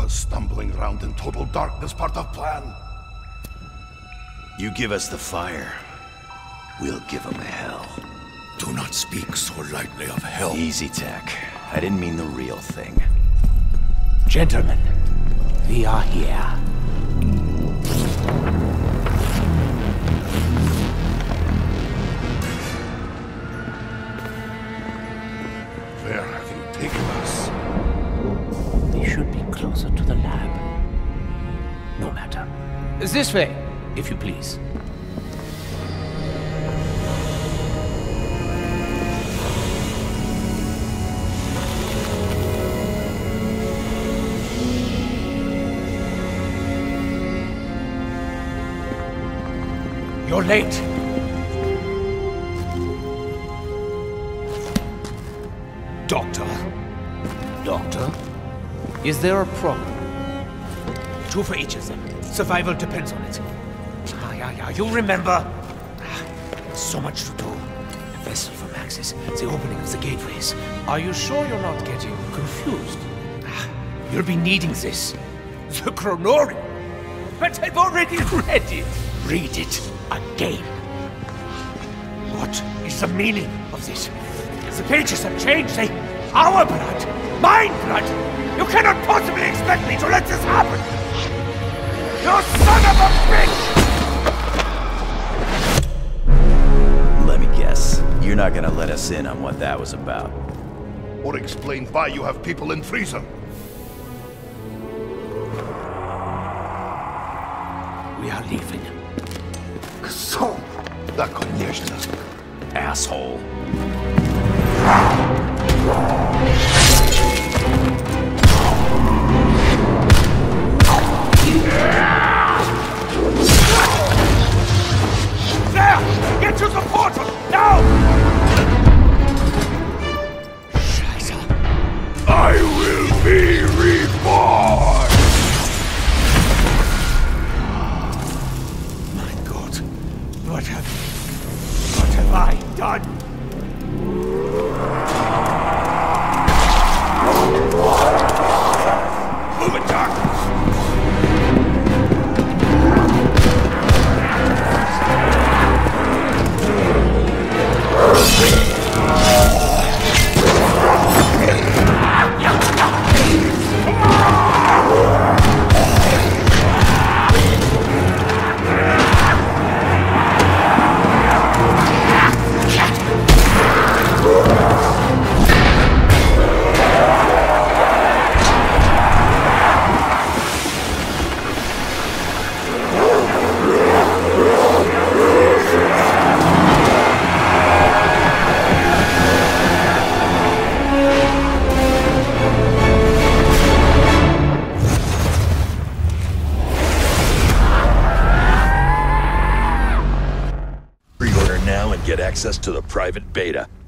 Was stumbling around in total darkness part of plan? You give us the fire, we'll give them hell. Do not speak so lightly of hell. Easy, Tech. I didn't mean the real thing. Gentlemen, we are here. Where have you taken us? They should be closer to the lab. No matter. This way, if you please. You're late. Doctor? Doctor? Is there a problem? 2 for each of them. Survival depends on it. Yeah, you remember? So much to do. A vessel from Axis, the opening of the gateways. Are you sure you're not getting confused? You'll be needing this. The Kronorium. But I've already read it. Read it again. What is the meaning of this? The pages have changed. They... Our blood! Mine blood! You cannot possibly expect me to let this happen! You son of a bitch! Let me guess. You're not gonna let us in on what that was about. Or explain why you have people in freezer? We are leaving. So, tak koniecznie. Asshole. There! Get to the portal! Now! Scheiße. I will be reborn! My God. What have I done? Move it, Doc! Access to the private beta.